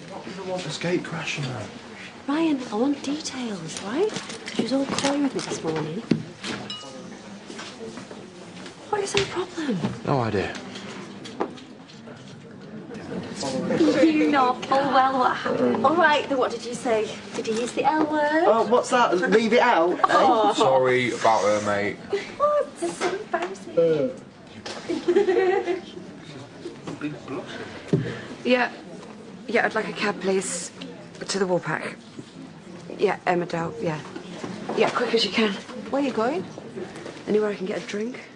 You don't want this gate crashing her. Ryan, I want details, right? She was all coy with me this morning. What is her problem? No idea. You know full well what happened. All right, then what did you say? Did you use the L word? Oh, what's that? Leave it out? Oh. Sorry about her, mate. What? This is so embarrassing. Big blush. Yeah, I'd like a cab, please, to the Woolpack. Yeah, Emmerdale, yeah. Yeah, quick as you can. Where are you going? Anywhere I can get a drink.